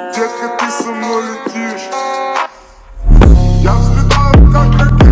Детка, ты со мной летишь. Я взлетаю как ракета.